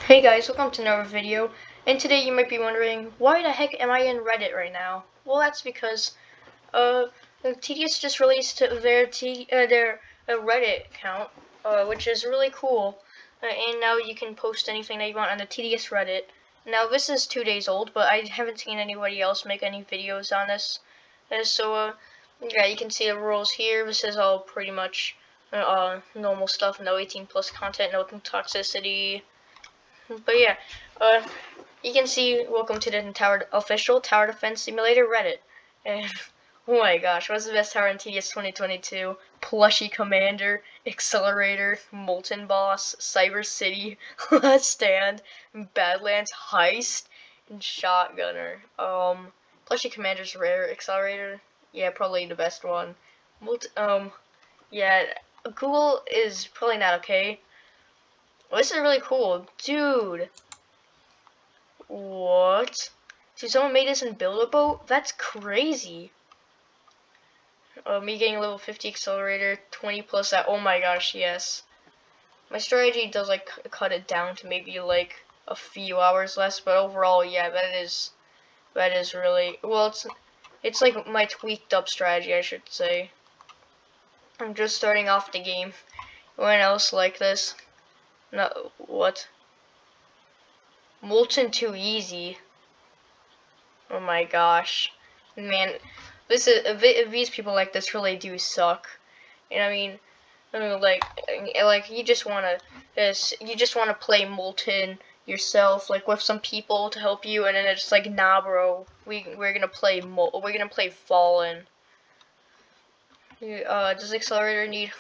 Hey guys, welcome to another video, and today you might be wondering, why the heck am I in Reddit right now? Well, that's because, TDS just released their Reddit account, which is really cool, and now you can post anything that you want on the TDS Reddit. Now, this is 2 days old, but I haven't seen anybody else make any videos on this, yeah, you can see the rules here. This is all pretty much, normal stuff, no 18+ content, no toxicity. But yeah, you can see, welcome to the official Tower Defense Simulator Reddit. And, oh my gosh, what's the best tower in TDS 2022? Plushie Commander, Accelerator, Molten Boss, Cyber City, Last Stand, Badlands Heist, and Shotgunner. Plushie Commander's rare, Accelerator, yeah, probably the best one. Yeah, Google is probably not okay. Well, this is really cool. Dude. What? Dude, someone made this in Build-A-Boat? That's crazy. Me getting level 50 accelerator, 20+ that. Oh my gosh, yes. My strategy does like cut it down to maybe like a few hours less, but overall, yeah, that is really, well, it's like my tweaked up strategy, I should say. I'm just starting off the game. Anyone else like this? No, what? Molten too easy. Oh my gosh, man, these people like this really do suck. And I mean, like you just wanna play Molten yourself, like with some people to help you, and then it's like, nah, bro, we're gonna play Fallen. Does Accelerator need?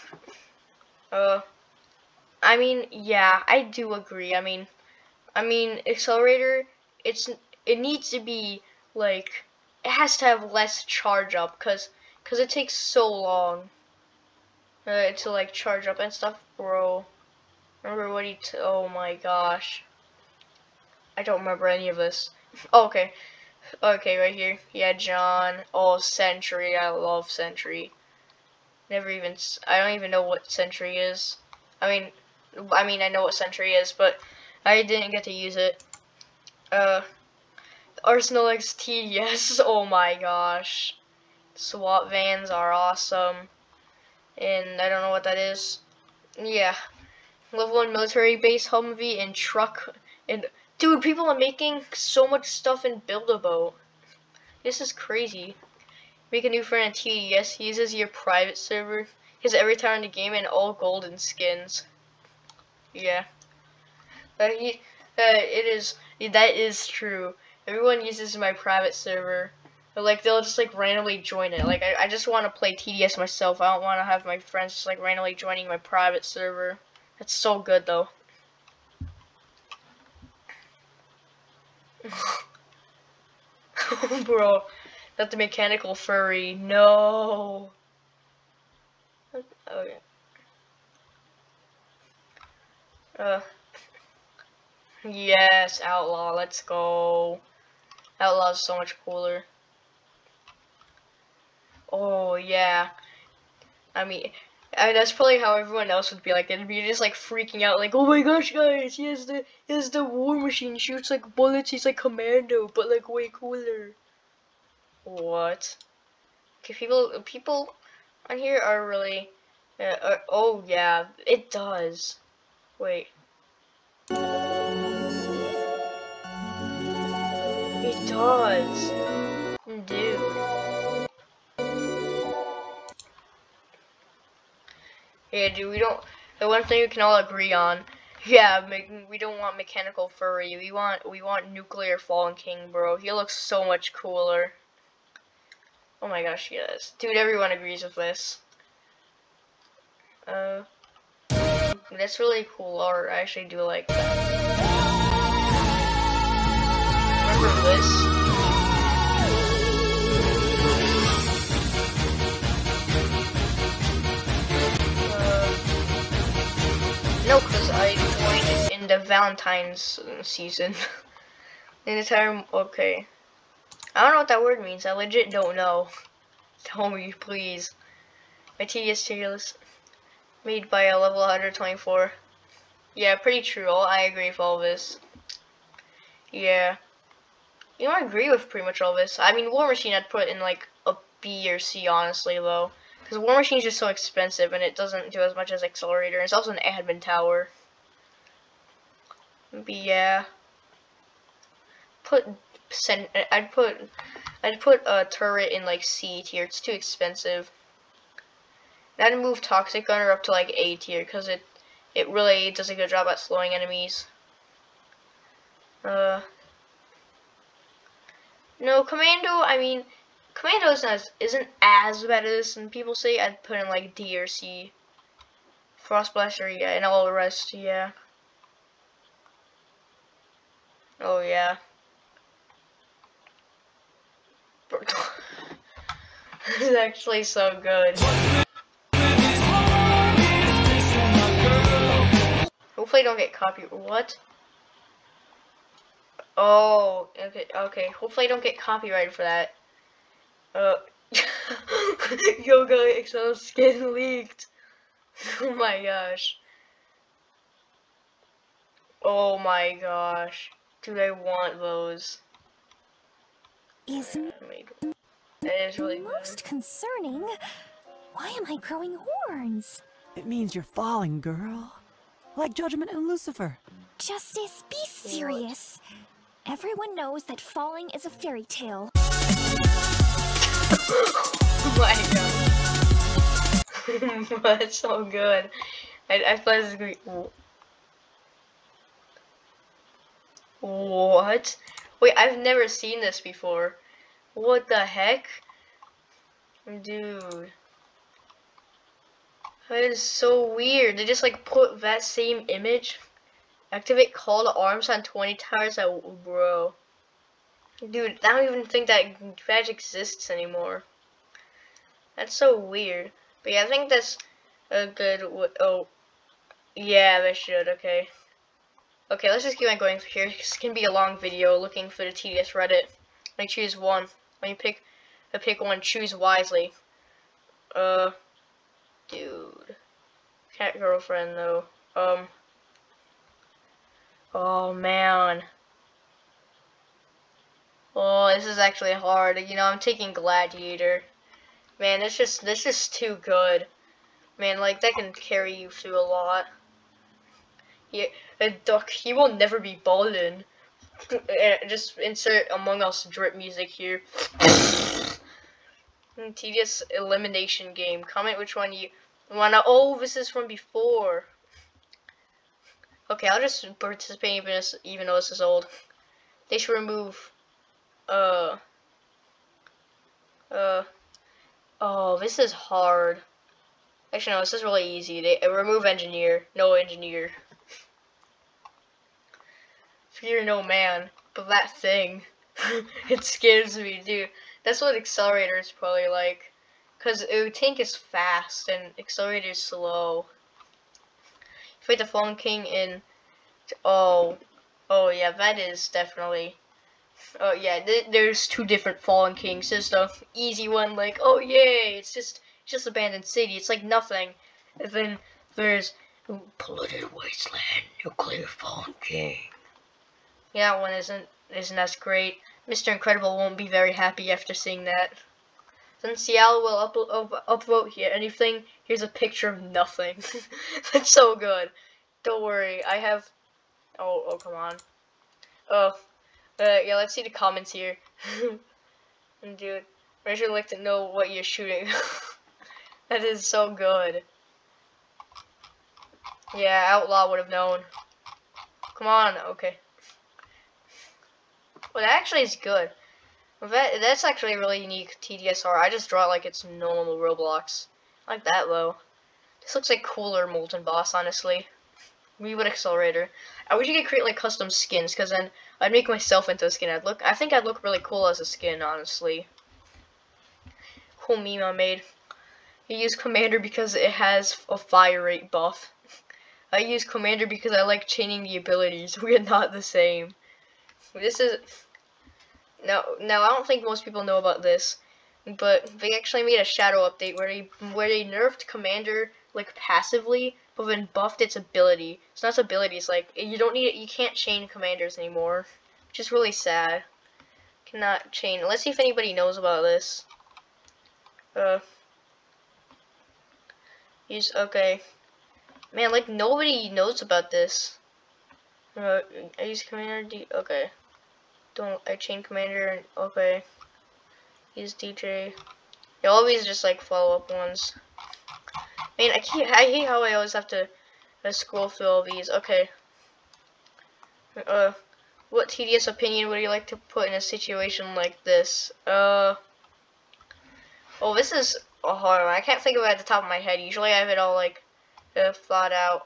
I mean, yeah, I do agree. I mean, Accelerator, it needs to be like, it has to have less charge up, cause it takes so long to like charge up and stuff, bro. Remember what oh my gosh, I don't remember any of this. Oh, okay, right here. Yeah, John. Oh, Sentry. I love Sentry. I don't even know what Sentry is. I mean, I know what Sentry is, but I didn't get to use it. Arsenal X TDS. Oh my gosh. SWAT vans are awesome. And I don't know what that is. Yeah. Level 1 military base Humvee and truck. And dude, people are making so much stuff in Build-A-Boat. This is crazy. Make a new friend in TDS. He uses your private server. He has every tower in the game and all golden skins. Yeah. That is true. Everyone uses my private server. Like, they'll just like randomly join it. Like, I just want to play TDS myself. I don't want to have my friends just like randomly joining my private server. That's so good though. Bro, not the mechanical furry. No. Okay. Yes, Outlaw. Let's go. Outlaw's so much cooler. Oh yeah. I mean, that's probably how everyone else would be like. They'd be just like freaking out, like, "Oh my gosh, guys! He has the war machine. He shoots like bullets. He's like Commando, but like way cooler." What? Okay, people on here are really. Oh yeah, it does. Wait. It does, dude. Yeah, dude, the one thing we can all agree on, yeah, we don't want mechanical furry. We want nuclear Fallen King, bro. He looks so much cooler. Oh my gosh, yes, dude. Everyone agrees with this. That's really cool art. I actually do like that. Remember this? No, because I joined in the Valentine's season. The entire, okay. I don't know what that word means. I legit don't know. Tell me, please. My TDS tier list made by a level 124. Yeah, pretty true. I agree with all this. Yeah. You know, I agree with pretty much all this. I mean, War Machine I'd put in like a B or C, honestly, though. Because War Machine's just so expensive and it doesn't do as much as Accelerator. It's also an admin tower. But yeah. I'd put a turret in like C tier. It's too expensive. And I'd move Toxic Gunner up to like A tier because it really does a good job at slowing enemies. No, Commando, I mean, Commando isn't as bad as some people say. I'd put in like D or C. Frost Blaster, yeah, and all the rest, yeah. Oh, yeah. This is actually so good. Hopefully I don't get copyright. What? Oh, okay. Hopefully I don't get copyrighted for that. Yoga Excel skin leaked. Oh my gosh. Oh my gosh. Do I want those? That is really most concerning. Why am I growing horns? It means you're falling, girl. Like Judgment and Lucifer. Justice, be serious. Everyone knows that falling is a fairy tale. Oh my god. That's so good. I thought this was gonna be... What? Wait, I've never seen this before. What the heck? Dude. That is so weird. They just like put that same image. Activate call to arms on 20 towers. Bro. Dude, I don't even think that badge exists anymore. That's so weird. But yeah, I think that's a good... Oh. Yeah, that should. Okay. Okay, let's just keep on going here. This can be a long video looking for the TDS Reddit. When you choose one. When you pick one, choose wisely. Dude. Cat girlfriend, though. Oh, man. Oh, this is actually hard. You know, I'm taking Gladiator. Man, this just too good. Man, like, that can carry you through a lot. Yeah, Duck, he will never be ballin'. Just insert Among Us drip music here. Tedious elimination game. Comment which one you wanna. Oh, this is from before. Okay, I'll just participate even though this is old. They should remove. Oh, this is hard. Actually, no, this is really easy. They remove engineer. No engineer. Fear no man, but that thing. It scares me, dude. That's what Accelerator is probably like. Because Tank is fast and Accelerator is slow. Fight the Fallen King in... Oh yeah, that is definitely... Oh yeah, there's two different Fallen Kings. There's the easy one, like, oh yay, it's just Abandoned City. It's like nothing. And then there's Polluted Wasteland, Nuclear Fallen King. Yeah, that one isn't as great. Mr. Incredible won't be very happy after seeing that. Then Seattle will upvote here anything. Here's a picture of nothing. That's so good. Don't worry, I have... Oh, come on. Yeah, let's see the comments here. Dude, I should like to know what you're shooting. That is so good. Yeah, Outlaw would have known. Come on, okay. Well, that actually is good. That's actually a really unique TDSR. I just draw it like it's normal Roblox. I like that, though. This looks like cooler Molten Boss, honestly. Reboot Accelerator. I wish you could create like custom skins, because then I'd make myself into a skin. I think I'd look really cool as a skin, honestly. Cool meme I made. I use Commander because it has a fire rate buff. I use Commander because I like chaining the abilities. We are not the same. This is... Now I don't think most people know about this, but they actually made a shadow update where they nerfed Commander like passively, but then buffed its ability. It's not its ability. It's like you don't need it. You can't chain commanders anymore, which is really sad. Cannot chain. Let's see if anybody knows about this. He's okay. Man, like nobody knows about this. I use commander D. Okay. Don't I chain commander? Okay. Use DJ. They always just like follow up ones. Man, I hate how I always have to scroll through all these. Okay. What TDS opinion would you like to put in a situation like this? Oh, this is a hard one. I can't think of it at the top of my head. Usually I have it all like thought out.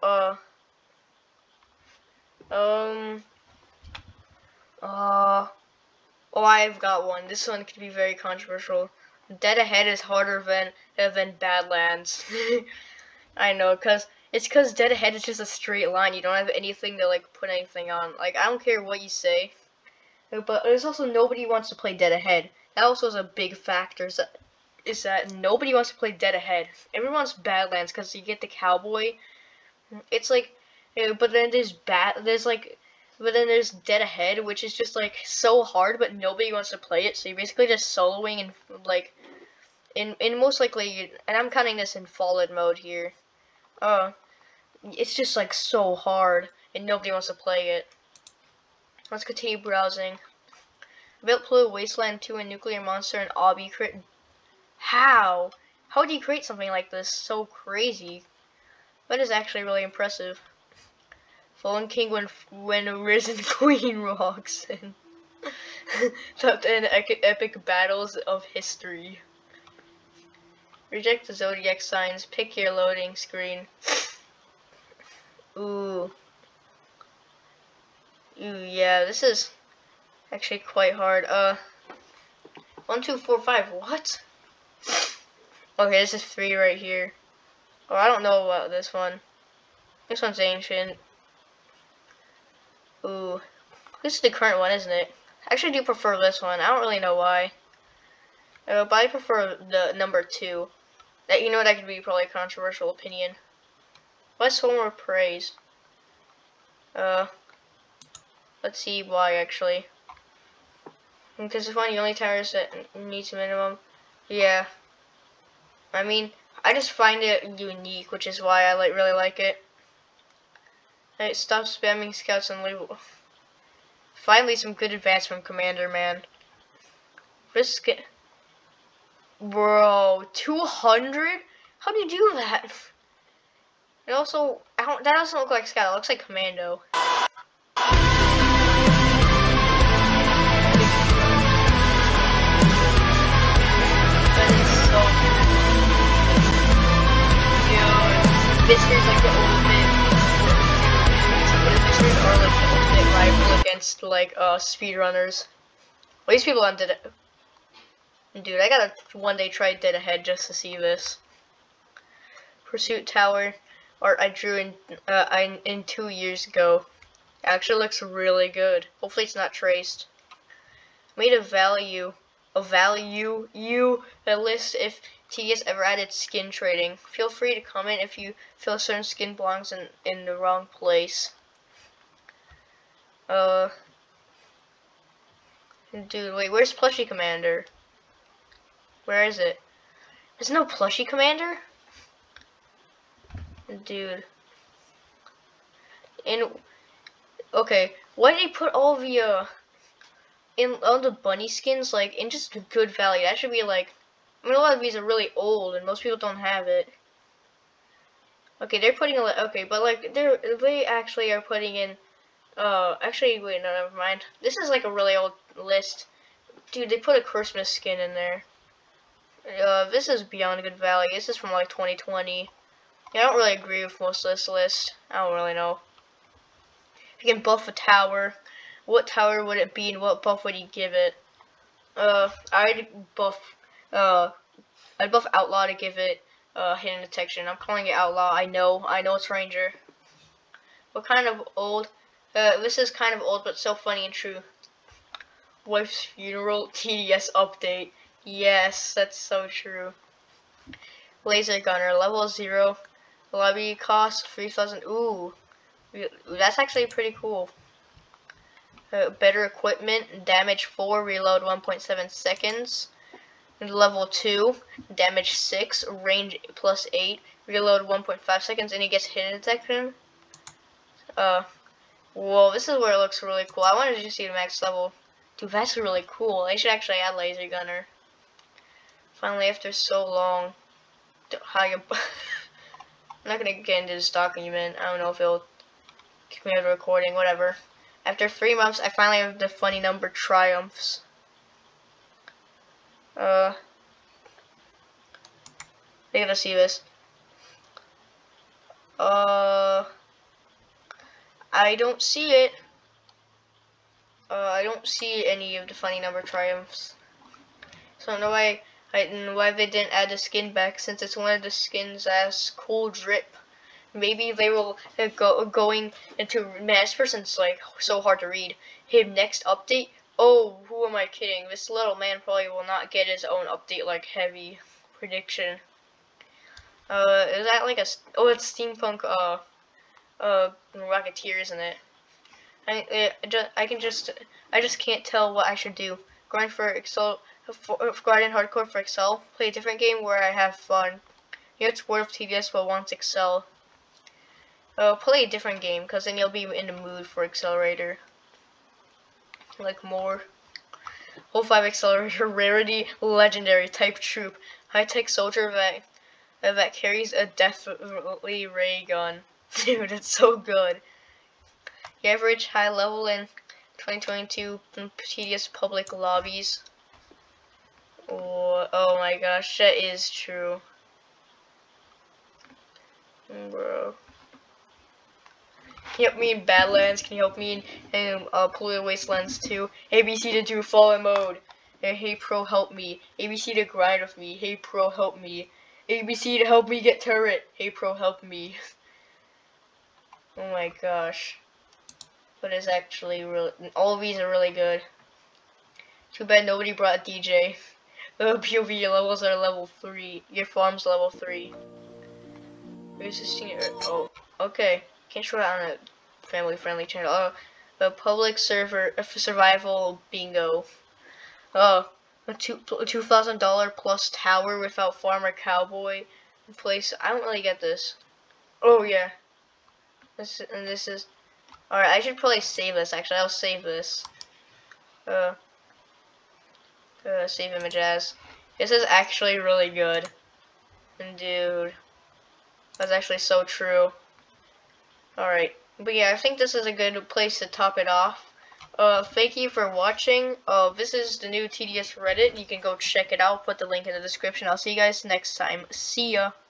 Oh, I've got one. This one could be very controversial. Dead Ahead is harder than Badlands. I know, it's cause Dead Ahead is just a straight line. You don't have anything to like put anything on. Like I don't care what you say, but there's also nobody wants to play Dead Ahead. That also is a big factor. Is that nobody wants to play Dead Ahead. Everyone wants Badlands because you get the cowboy. It's like, but then but then there's Dead Ahead, which is just like so hard, but nobody wants to play it. So you're basically just soloing and like, in most likely, and I'm counting this in fallen mode here. It's just like so hard, and nobody wants to play it. Let's continue browsing. Built Blue, Wasteland 2, and Nuclear Monster, and Obby crit. How? How do you create something like this? So crazy. That is actually really impressive. Fallen King when Risen Queen walks in. Top 10 epic battles of history. Reject the zodiac signs. Pick your loading screen. Ooh. Ooh, yeah, this is actually quite hard. 1, 2, 4, 5. What? Okay, this is 3 right here. Oh, I don't know about this one. This one's ancient. Ooh. This is the current one, isn't it? I actually do prefer this one. I don't really know why. But I prefer the number 2. That, you know, that could be probably a controversial opinion. What's Homer praise? Let's see why, actually. Because it's one of the only towers that needs a minimum. Yeah. I mean, I just find it unique, which is why I really like it. Hey, stop spamming scouts and leave. Finally, some good advance from Commander, man. Risk it. Bro, 200? How do you do that? And also, that doesn't look like scout. It looks like Commando. Visitors like the ultimate. Visitors are like the ultimate rival against like speedrunners. Well, these people did it. Dude, I gotta one day try Dead Ahead just to see this. Pursuit Tower art I drew in 2 years ago. It actually looks really good. Hopefully it's not traced. Made a list if TDS ever added skin trading. Feel free to comment if you feel a certain skin belongs in the wrong place. Dude, wait, where's Plushie Commander? Where is it? There's no Plushie Commander? Dude. Okay, why did they put all the in all the bunny skins like in just good value? That should be like, I mean, a lot of these are really old and most people don't have it. Okay, they're putting okay, but like they actually are putting in actually wait, no, never mind. This is like a really old list. Dude, they put a Christmas skin in there. This is beyond good value. This is from like 2020. Yeah, I don't really agree with most of this list. I don't really know. If you can buff a tower, what tower would it be and what buff would you give it? I'd buff Outlaw to give it hidden detection. I'm calling it Outlaw. I know it's Ranger. What kind of old? This is kind of old, but so funny and true. Wife's funeral TDS update. Yes, that's so true. Laser gunner level 0. Lobby cost 3,000. Ooh, that's actually pretty cool. Better equipment, damage 4, reload 1.7 seconds. Level 2, damage 6, range plus 8, reload 1.5 seconds, and he gets hit detection. Whoa, this is where it looks really cool. I wanted to see the max level. Dude, that's really cool. They should actually add laser gunner. Finally, after so long. How you... I'm not gonna get into this document. I don't know if it'll kick me out of the recording, whatever. After 3 months, I finally have the funny number triumphs. They gotta see this. I don't see it. I don't see any of the funny number triumphs. So I don't know why they didn't add the skin back, since it's one of the skins as Cool Drip. Maybe they will going into, man, this person's like so hard to read. Hey, next update. Oh, who am I kidding? This little man probably will not get his own update like Heavy. Prediction. Is that like a? Oh, it's steampunk. Rocketeer, isn't it? I just can't tell what I should do. Grind for Excel, grind in hardcore for Excel. Play a different game where I have fun. You have Word of TDS but wants Excel. Play a different game, cause then you'll be in the mood for Accelerator. Like more. Whole 5 Accelerator, rarity, legendary, type troop, high tech soldier that carries a deathly ray gun. Dude, it's so good. The average high level in 2022 TDS public lobbies. Oh my gosh, that is true. Bro. Can you help me in Badlands? Can you help me in Polluted Wastelands 2? ABC to do fallen mode. Hey pro, help me. ABC to grind with me. Hey pro, help me. ABC to help me get turret. Hey pro, help me. Oh my gosh. But it's actually really, all of these are really good. Too bad nobody brought a DJ. The POV levels are level 3. Your farm's level 3. Oh, okay. Can't show that on a family-friendly channel. Oh, the public server survival bingo. Oh, a $2,000 plus tower without farmer cowboy in place. I don't really get this. Oh yeah. This is. Alright, I should probably save this. Actually, I'll save this. Save image as. This is actually really good. And dude, that's actually so true. Alright, but yeah, I think this is a good place to top it off. Thank you for watching. This is the new TDS Reddit. You can go check it out. Put the link in the description. I'll see you guys next time. See ya.